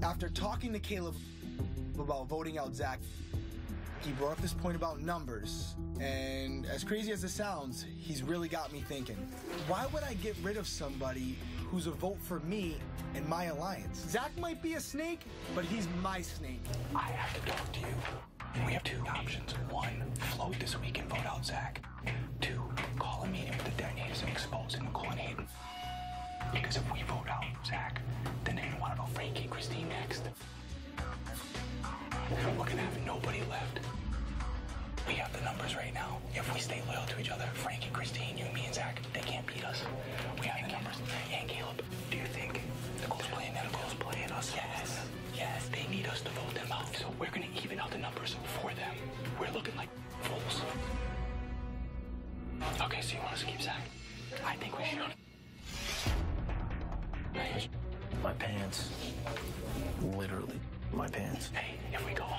After talking to Caleb about voting out Zach, he brought up this point about numbers, and as crazy as it sounds, he's really got me thinking. Why would I get rid of somebody who's a vote for me and my alliance? Zach might be a snake, but he's my snake. I have to talk to you. We have two options. One, float this week and vote out Zach. Two, call a meeting with the detonators and expose him and call in Hayden. Because if we vote out Zach, then they're gonna want to vote Frankie and Christine next. We're gonna have nobody left. We have the numbers right now. If we stay loyal to each other, Frank and Christine, you, me, and Zach, they can't beat us. We have the numbers. And Caleb, do you think Nicole's playing them? Nicole's playing us? Yes. Yes, they need us to vote them out. So we're gonna even out the numbers for them. We're looking like fools. Okay, so you want us to keep Zach? I think we should. My pants. Literally, my pants. Hey, if we go